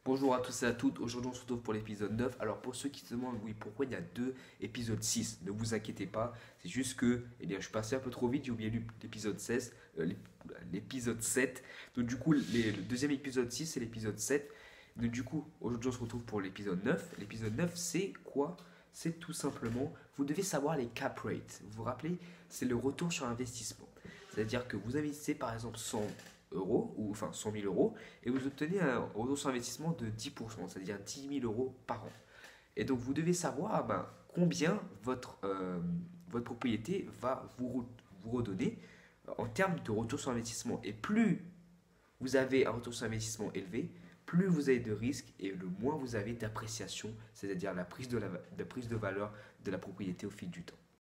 Bonjour à tous et à toutes, aujourd'hui on se retrouve pour l'épisode 9. Alors pour ceux qui se demandent oui pourquoi il y a deux épisodes 6, ne vous inquiétez pas, c'est juste que je suis passé un peu trop vite, j'ai oublié l'épisode 16, l'épisode 7. Donc du coup le deuxième épisode 6 c'est l'épisode 7. Donc du coup aujourd'hui on se retrouve pour l'épisode 9. L'épisode 9 c'est quoi? C'est tout simplement, vous devez savoir les cap rates. Vous vous rappelez, c'est le retour sur investissement. C'est-à-dire que vous investissez par exemple 100 euros, ou enfin 100 000 euros, et vous obtenez un retour sur investissement de 10%, c'est-à-dire 10 000 euros par an. Et donc vous devez savoir combien votre propriété va vous redonner en termes de retour sur investissement. Et plus vous avez un retour sur investissement élevé, plus vous avez de risques et le moins vous avez d'appréciation, c'est-à-dire la prise de valeur de la propriété au fil du temps.